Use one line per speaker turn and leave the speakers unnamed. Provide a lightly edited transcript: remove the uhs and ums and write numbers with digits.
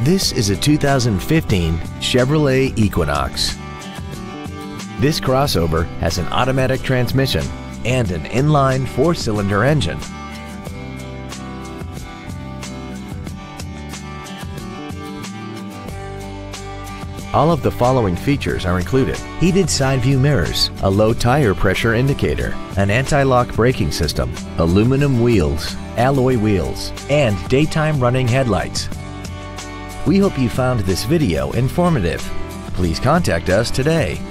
This is a 2015 Chevrolet Equinox. This crossover has an automatic transmission and an inline 4-cylinder engine. All of the following features are included: heated side view mirrors, a low tire pressure indicator, an anti-lock braking system, aluminum wheels, alloy wheels, and daytime running headlights. We hope you found this video informative. Please contact us today.